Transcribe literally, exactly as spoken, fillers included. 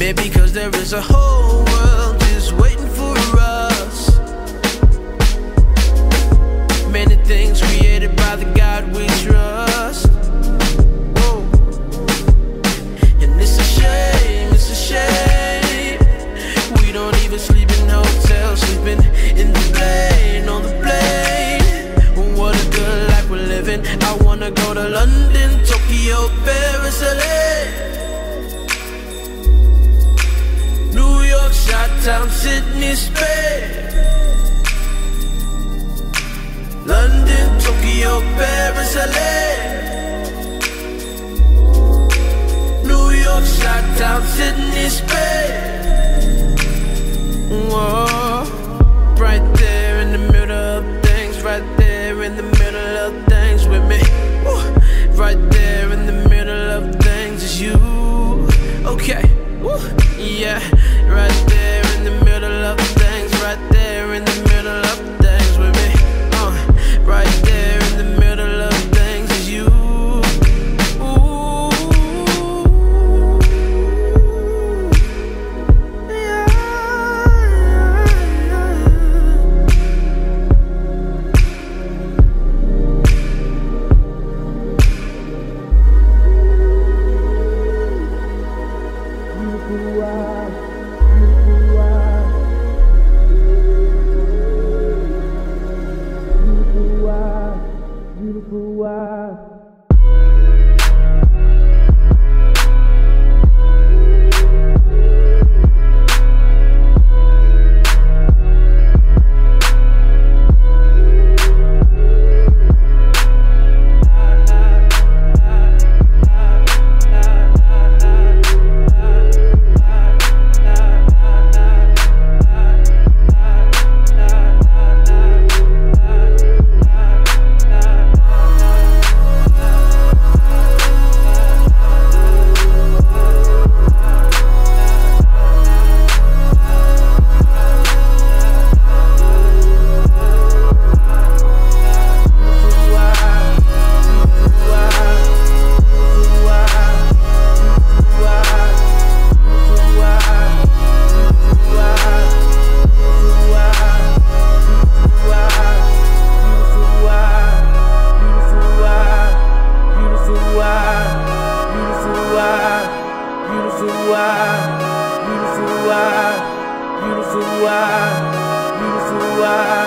Maybe cause there is a whole world just waiting for us. Many things created by the God we trust. Whoa. And it's a shame, it's a shame we don't even sleep in hotels, sleeping in the plane, on the plane. What a good life we're living. I wanna go to London, Tokyo, Paris, L A, New York, Chi-Town, Sydney, Spain. London, Tokyo, Paris, L A, New York, Chi-Town, Sydney, Spain. Whoa, right there in the middle of things, right there in the middle of things with me. Woo. Right there in the middle of things is you. Okay, woo. Yeah, right there in the middle of things, right there in the middle of things with me. Uh, right there in the middle of things is you. Ooh. Yeah, beautiful eyes, beautiful eyes, beautiful eyes, beautiful eyes. Beautiful eye, beautiful eye, beautiful eye, beautiful eye.